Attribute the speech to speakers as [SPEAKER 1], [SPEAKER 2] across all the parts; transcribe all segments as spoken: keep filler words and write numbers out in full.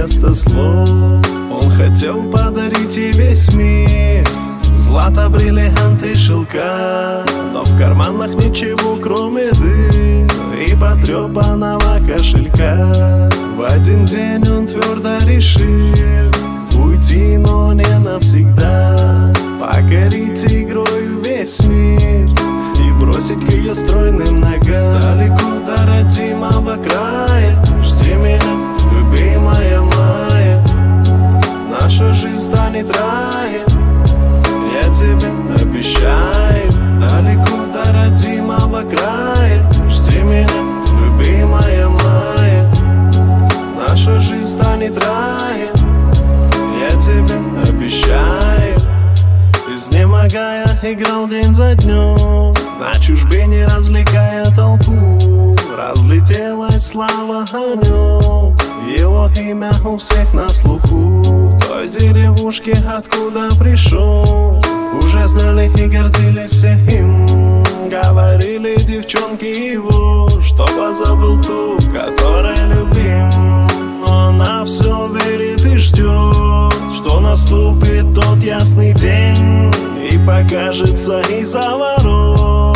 [SPEAKER 1] вместо слов. Он хотел подарить ей весь мир, злато, бриллианты, шелка, но в карманах ничего, кроме дыр и потрепанного кошелька. В один день он твердо решил уйти, но не навсегда, покорить игрою весь мир и бросить к ее стройным ногам. Далеко до родимого края жди меня, любимая моя, наша жизнь станет раем, я тебе обещаю. Далеко до родимого края жди меня, любимая моя, наша жизнь станет раем, я тебе обещаю. Изнемогая играл день за днем, на чужбине развлекая толпу. Разлетелась слава о нем, его имя у всех на слуху. В той деревушке, откуда пришел, уже знали и гордились все им. Говорили девчонки его, что позабыл ту, которой любим. Но она все верит и ждет, что наступит тот ясный день и покажется из-за ворот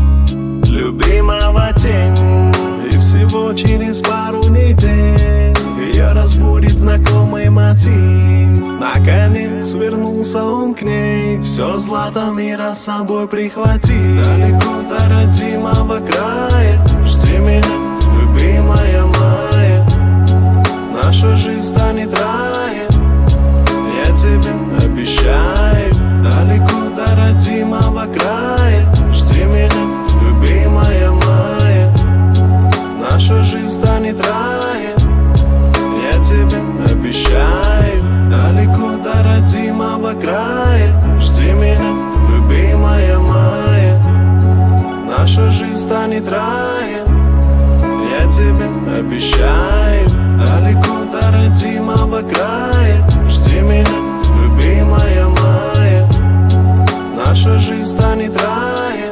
[SPEAKER 1] любимого тень. И всего через пару недель ее разбудит знакомый мотив. Наконец вернулся он к ней, все злато мира с собой прихватив. Далеко до родимого края жди меня, любимая моя, наша жизнь станет раем, я тебе обещаю. Далеко до родимого края жди меня, любимая моя, наша жизнь станет раем, я тебе обещаю. Далеко до родимого края жди меня, любимая моя, наша жизнь станет раем, я тебе обещаю. Далеко до родимого края жди меня, любимая моя, наша жизнь станет раем,